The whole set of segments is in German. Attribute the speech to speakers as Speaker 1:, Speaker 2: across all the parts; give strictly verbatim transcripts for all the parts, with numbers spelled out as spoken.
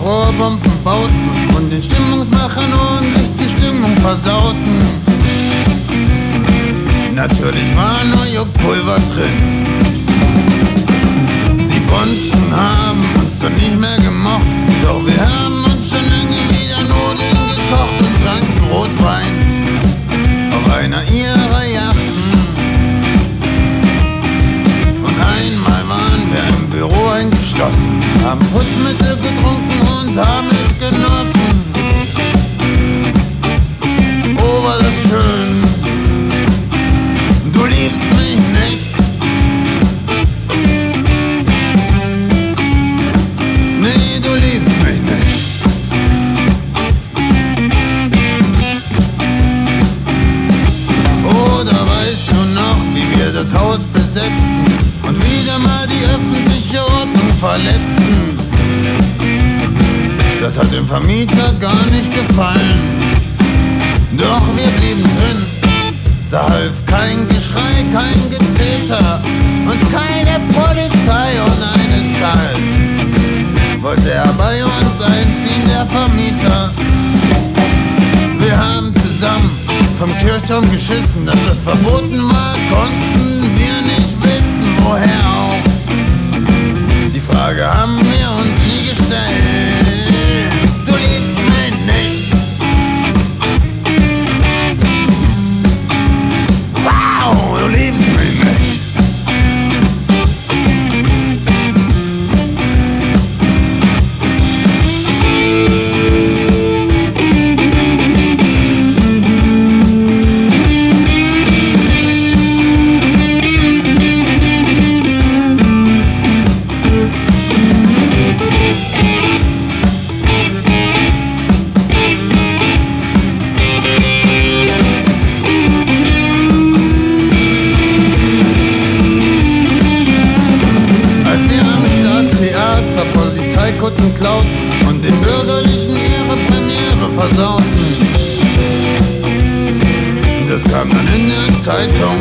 Speaker 1: Rohrbomben bauten und den Stimmungsmachern ordentlich die Stimmung versauten. Natürlich war nur Juckpulver drin. Die Bonzen haben uns dann nicht mehr gemocht, doch wir haben uns schon lange wieder Nudeln gekocht und tranken Rotwein auf einer ihrer Yachten. Und einmal waren wir im Büro eingeschlossen, haben Putzmittel getrunken und haben es genossen. Oh, war das schön. Du liebst mich nicht. Nee, du liebst mich nicht. Oder weißt du noch, wie wir das Haus besetzten und wieder mal die öffentliche Ordnung verletzten? Das hat dem Vermieter gar nicht gefallen. Doch wir blieben drin. Da half kein Geschrei, kein Gezeter und keine Polizei und eines Tages wollte er bei uns einziehen, der Vermieter. Wir haben zusammen vom Kirchturm geschissen, dass das verboten war, konnten wir nicht wissen, woher auch. Die Frage haben wir uns nie gestellt. Du liebst mich nicht. Wow, du liebst mich nicht. Polizeikutten klauten und den Bürgerlichen ihre Premiere versauten. Das kam dann in der Zeitung.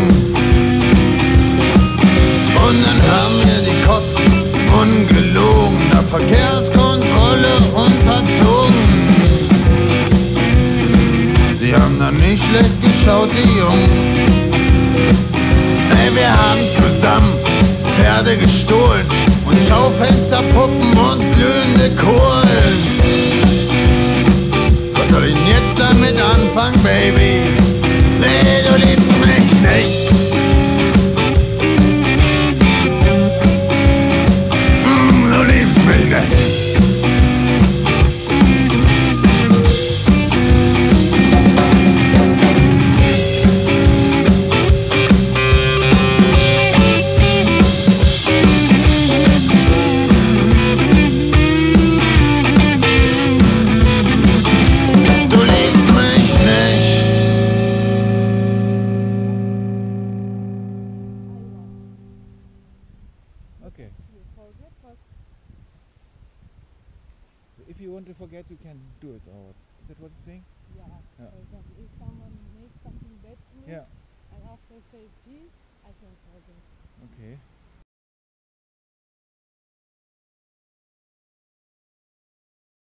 Speaker 1: Und dann haben wir die Cops ungelogener Verkehrskontrolle unterzogen. Die haben dann nicht schlecht geschaut, die Jungs. Ey, wir haben zusammen Pferde gestohlen und Schaufensterpuppen und glühende Kohlen. Was soll ich denn jetzt damit anfangen, Baby? Nee, du liebst mich nicht. Mm, du liebst mich nicht.
Speaker 2: Okay. If you want to forget, you can do it, or what? Is that what you're saying?
Speaker 3: Yeah.
Speaker 2: Yeah.
Speaker 3: For example, if someone makes something bad to me,
Speaker 2: Yeah.
Speaker 3: and after I say please, I can forget.
Speaker 2: Okay.